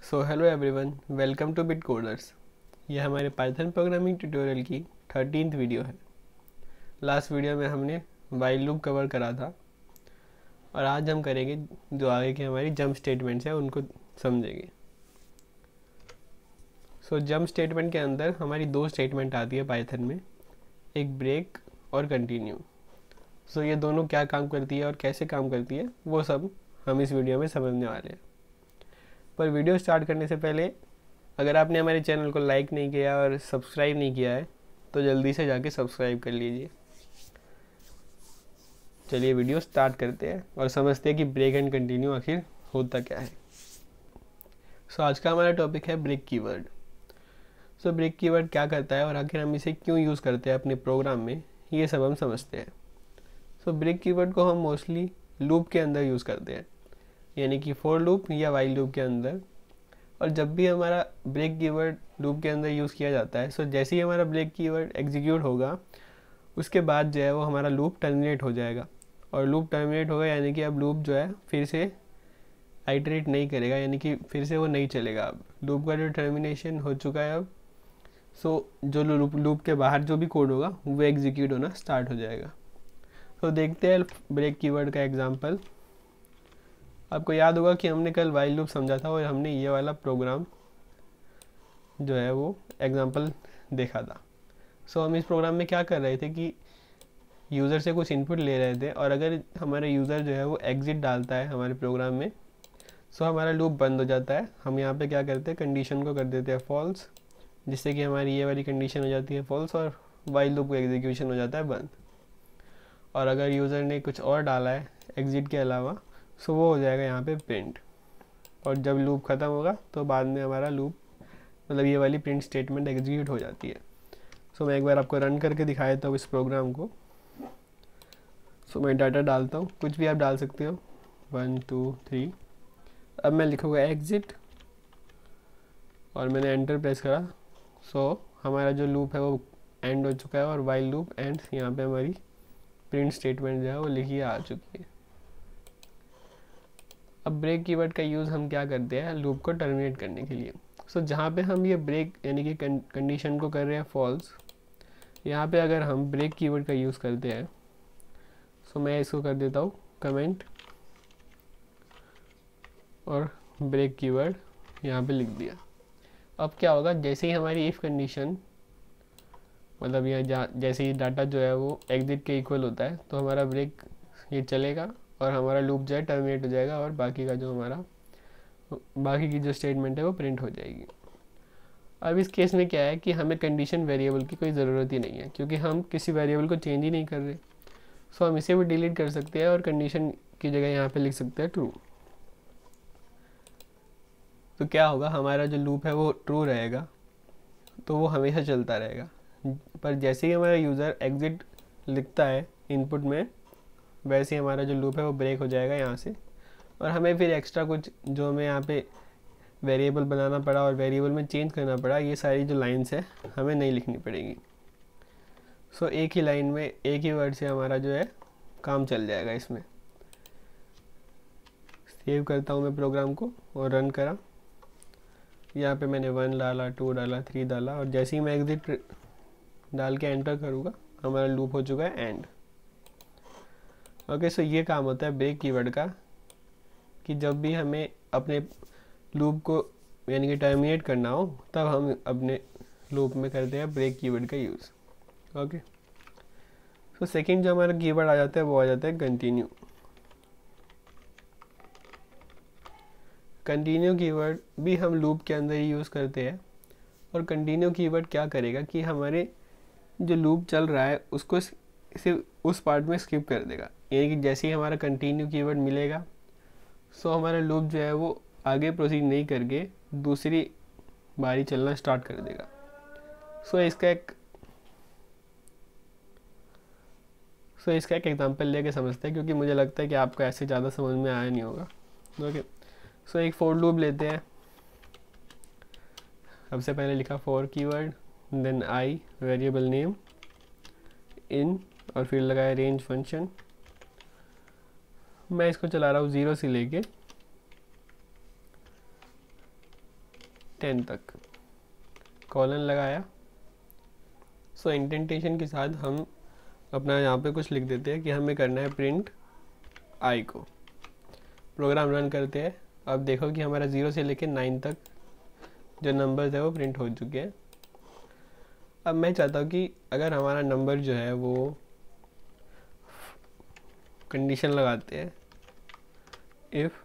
So hello everyone, welcome to bit coders. ये हमारे Python programming tutorial की 13th video है। लास्ट वीडियो में हमने वाइल लूप कवर करा था और आज हम करेंगे जो आगे की हमारी जंप स्टेटमेंट्स हैं उनको समझेंगे। सो जंप स्टेटमेंट के अंदर हमारी दो स्टेटमेंट आती है पाइथन में, एक ब्रेक और कंटिन्यू। सो ये दोनों क्या काम करती है और कैसे काम करती है वो सब हम इस वीडियो में समझने वाले हैं। पर वीडियो स्टार्ट करने से पहले अगर आपने हमारे चैनल को लाइक नहीं किया और सब्सक्राइब नहीं किया है तो जल्दी से जाके सब्सक्राइब कर लीजिए। चलिए वीडियो स्टार्ट करते हैं और समझते हैं कि ब्रेक एंड कंटिन्यू आखिर होता क्या है। सो आज का हमारा टॉपिक है break keyword. So break keyword क्या करता है और आखिर हम इसे क्यों यूज़ करते हैं अपने प्रोग्राम में, ये सब हम समझते हैं। सो ब्रेक कीवर्ड को हम मोस्टली लूप के अंदर यूज़ करते हैं, यानी कि फॉर लूप या वाइल लूप के अंदर। और जब भी हमारा ब्रेक कीवर्ड लूप के अंदर यूज़ किया जाता है, सो जैसे ही हमारा ब्रेक कीवर्ड एग्जीक्यूट होगा उसके बाद जो है वो हमारा लूप टर्मिनेट हो जाएगा। और लूप टर्मिनेट होगा यानी कि अब लूप जो है फिर से आइटरेट नहीं करेगा, यानी कि फिर से वो नहीं चलेगा। अब लूप का जो टर्मिनेशन हो चुका है अब, सो जो लूप के बाहर जो भी कोड होगा वो एग्जीक्यूट होना स्टार्ट हो जाएगा। तो देखते हैं ब्रेक कीवर्ड का एग्जांपल। आपको याद होगा कि हमने कल वाइल लूप समझा था और हमने ये वाला प्रोग्राम जो है वो एग्जांपल देखा था। सो हम इस प्रोग्राम में क्या कर रहे थे कि यूज़र से कुछ इनपुट ले रहे थे और अगर हमारा यूज़र जो है वो एग्जिट डालता है हमारे प्रोग्राम में, सो हमारा लूप बंद हो जाता है। हम यहाँ पे क्या करते हैं, कंडीशन को कर देते हैं फॉल्स, जिससे कि हमारी ये वाली कंडीशन हो जाती है फॉल्स और वाइल लूप का एग्जीक्यूशन हो जाता है बंद। और अगर यूज़र ने कुछ और डाला है एग्जिट के अलावा, सो वो हो जाएगा यहाँ पे प्रिंट। और जब लूप ख़त्म होगा तो बाद में हमारा लूप मतलब ये वाली प्रिंट स्टेटमेंट एग्जीक्यूट हो जाती है। सो मैं एक बार आपको रन करके दिखा देता हूँ इस प्रोग्राम को। सो मैं डाटा डालता हूँ, कुछ भी आप डाल सकते हो, 1 2 3। अब मैं लिखूँगा एग्जिट और मैंने एंटर प्रेस करा। सो हमारा जो लूप है वो एंड हो चुका है और वाइल लूप एंड यहाँ पे हमारी प्रिंट स्टेटमेंट जो है वो लिखी आ चुकी है। अब ब्रेक कीवर्ड का यूज़ हम क्या करते हैं लूप को टर्मिनेट करने के लिए। सो जहाँ पे हम ये ब्रेक यानी कि कंडीशन को कर रहे हैं फॉल्स, यहाँ पे अगर हम ब्रेक कीवर्ड का यूज़ करते हैं, सो मैं इसको कर देता हूँ कमेंट और ब्रेक कीवर्ड यहाँ पे लिख दिया। अब क्या होगा, जैसे ही हमारी इफ़ कंडीशन मतलब यह जैसे ही डाटा जो है वो एग्जिट के इक्वल होता है तो हमारा ब्रेक ये चलेगा और हमारा लूप जो है टर्मिनेट हो जाएगा और बाकी की जो स्टेटमेंट है वो प्रिंट हो जाएगी। अब इस केस में क्या है कि हमें कंडीशन वेरिएबल की कोई ज़रूरत ही नहीं है, क्योंकि हम किसी वेरिएबल को चेंज ही नहीं कर रहे। सो हम इसे भी डिलीट कर सकते हैं और कंडीशन की जगह यहाँ पे लिख सकते हैं ट्रू। तो क्या होगा, हमारा जो लूप है वो ट्रू रहेगा, तो वो हमेशा चलता रहेगा। पर जैसे ही हमारा यूज़र एग्जिट लिखता है इनपुट में, वैसे ही हमारा जो लूप है वो ब्रेक हो जाएगा यहाँ से। और हमें फिर एक्स्ट्रा कुछ जो हमें यहाँ पे वेरिएबल बनाना पड़ा और वेरिएबल में चेंज करना पड़ा, ये सारी जो लाइंस है हमें नहीं लिखनी पड़ेगी। सो एक ही लाइन में एक ही वर्ड से हमारा जो है काम चल जाएगा। इसमें सेव करता हूँ मैं प्रोग्राम को और रन करा। यहाँ पे मैंने 1 डाला, 2 डाला, 3 डाला और जैसे ही मैं एग्जिट डाल के एंटर करूँगा हमारा लूप हो चुका है एंड। ओके, सो ये काम होता है ब्रेक कीवर्ड का कि जब भी हमें अपने लूप को यानी कि टर्मिनेट करना हो तब हम अपने लूप में करते हैं ब्रेक कीवर्ड का यूज़। ओके, सो सेकंड जो हमारा कीवर्ड आ जाता है वो आ जाता है कंटिन्यू। कंटिन्यू कीवर्ड भी हम लूप के अंदर ही यूज़ करते हैं। और कंटिन्यू कीवर्ड क्या करेगा कि हमारे जो लूप चल रहा है उसको सिर्फ उस पार्ट में स्किप कर देगा, यानी कि जैसे ही हमारा कंटिन्यू कीवर्ड मिलेगा सो हमारा लूप जो है वो आगे प्रोसीड नहीं करके दूसरी बारी चलना स्टार्ट कर देगा। सो इसका एक एग्जांपल लेके समझते हैं, क्योंकि मुझे लगता है कि आपको ऐसे ज़्यादा समझ में आया नहीं होगा। ओके, सो एक फॉर लूप लेते हैं। सबसे पहले लिखा for keyword, then I variable name in और फिर लगाया रेंज फंक्शन। मैं इसको चला रहा हूँ 0 से लेके 10 तक, कॉलन लगाया। सो इंडेंटेशन के साथ हम अपना यहाँ पे कुछ लिख देते हैं कि हमें करना है प्रिंट आई को। प्रोग्राम रन करते हैं। अब देखो कि हमारा 0 से लेकर 9 तक जो नंबर्स है वो प्रिंट हो चुके हैं। अब मैं चाहता हूँ कि अगर हमारा नंबर जो है वो कंडीशन लगाते हैं, इफ़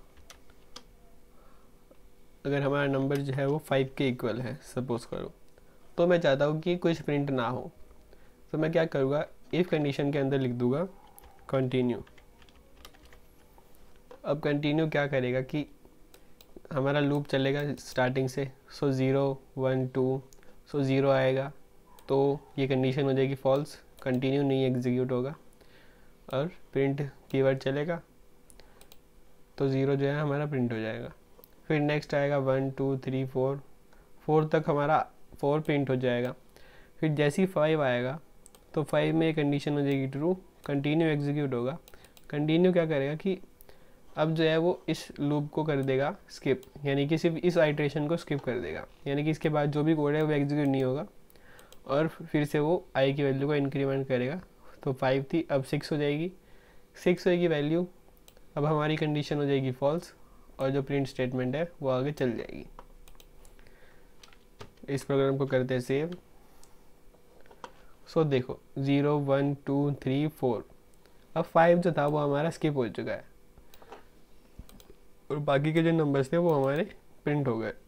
अगर हमारा नंबर जो है वो 5 के इक्वल है सपोज करो, तो मैं चाहता हूँ कि कुछ प्रिंट ना हो। तो मैं क्या करूँगा, इफ़ कंडीशन के अंदर लिख दूँगा कंटिन्यू। अब कंटिन्यू क्या करेगा कि हमारा लूप चलेगा स्टार्टिंग से। सो 0 1 2, सो 0 आएगा तो ये कंडीशन हो जाएगी फॉल्स, कंटिन्यू नहीं एग्जीक्यूट होगा, और प्रिंट कीवर्ड चलेगा तो 0 जो है हमारा प्रिंट हो जाएगा। फिर नेक्स्ट आएगा 1 2 3 4, 4 तक हमारा 4 प्रिंट हो जाएगा। फिर जैसे ही 5 आएगा तो 5 में कंडीशन हो जाएगी ट्रू, कंटिन्यू एग्जीक्यूट होगा। कंटिन्यू क्या करेगा कि अब जो है वो इस लूप को कर देगा स्किप, यानी कि सिर्फ इस आइट्रेशन को स्किप कर देगा, यानी कि इसके बाद जो भी कोड है वो एग्जीक्यूट नहीं होगा, और फिर से वो आई की वैल्यू को इंक्रीमेंट करेगा। तो 5 थी, अब 6 हो जाएगी, 6 होगी वैल्यू, अब हमारी कंडीशन हो जाएगी फॉल्स, और जो प्रिंट स्टेटमेंट है वो आगे चल जाएगी। इस प्रोग्राम को करते हैं सेव। सो देखो 0 1 2 3 4, अब 5 जो था वो हमारा स्किप हो चुका है, और बाकी के जो नंबर्स थे वो हमारे प्रिंट हो गए।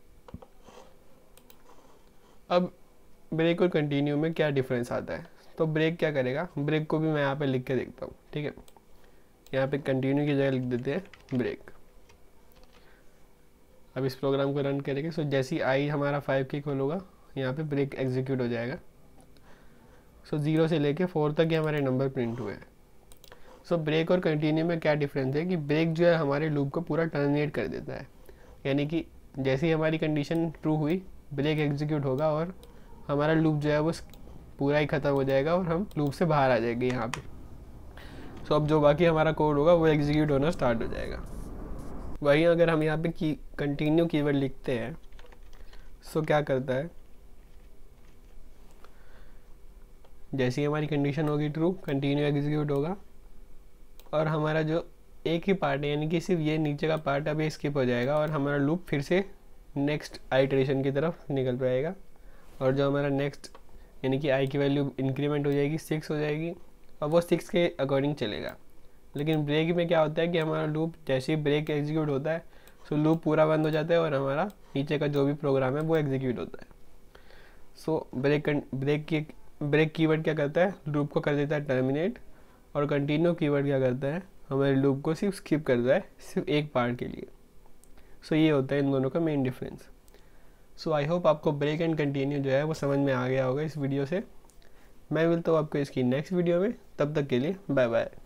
अब ब्रेक और कंटिन्यू में क्या डिफरेंस आता है, तो ब्रेक क्या करेगा, ब्रेक को भी मैं यहाँ पे लिख के देखता हूँ, ठीक है। यहाँ पे कंटिन्यू की जगह लिख देते हैं ब्रेक। अब इस प्रोग्राम को रन करेंगे। सो जैसे ही आई हमारा 5 के इक्वल होगा, यहाँ पे ब्रेक एग्जीक्यूट हो जाएगा। सो 0 से लेके 4 तक ही हमारे नंबर प्रिंट हुए हैं। सो ब्रेक और कंटिन्यू में क्या डिफरेंस है कि ब्रेक जो है हमारे लूप को पूरा टर्मिनेट कर देता है, यानी कि जैसे ही हमारी कंडीशन ट्रू हुई ब्रेक एग्जीक्यूट होगा और हमारा लूप जो है वो पूरा ही ख़त्म हो जाएगा और हम लूप से बाहर आ जाएंगे यहाँ पे। सो अब जो बाकी हमारा कोड होगा वो एग्जीक्यूट होना स्टार्ट हो जाएगा। वहीं अगर हम यहाँ पे कंटिन्यू कीवर्ड लिखते हैं, सो क्या करता है, जैसी हमारी कंडीशन होगी ट्रू, कंटिन्यू एग्जीक्यूट होगा, और हमारा जो एक ही पार्ट है यानी कि सिर्फ ये नीचे का पार्ट अभी स्किप हो जाएगा, और हमारा लूप फिर से नेक्स्ट आइटरेशन की तरफ निकल पाएगा, और जो हमारा नेक्स्ट यानी कि आई की वैल्यू इंक्रीमेंट हो जाएगी, 6 हो जाएगी, और वो 6 के अकॉर्डिंग चलेगा। लेकिन ब्रेक में क्या होता है कि हमारा लूप जैसे ही ब्रेक एग्जीक्यूट होता है सो लूप पूरा बंद हो जाता है, और हमारा नीचे का जो भी प्रोग्राम है वो एग्जीक्यूट होता है। सो ब्रेक कीवर्ड क्या करता है, लूप को कर देता है टर्मिनेट, और कंटिन्यू कीवर्ड क्या करता है, हमारे लूप को सिर्फ स्किप करता है सिर्फ एक पार्ट के लिए। सो ये होता है इन दोनों का main difference. So I hope आपको ब्रेक एंड कंटिन्यू जो है वो समझ में आ गया होगा इस वीडियो से। मैं मिलता हूँ आपको इसकी नेक्स्ट वीडियो में, तब तक के लिए बाय बाय।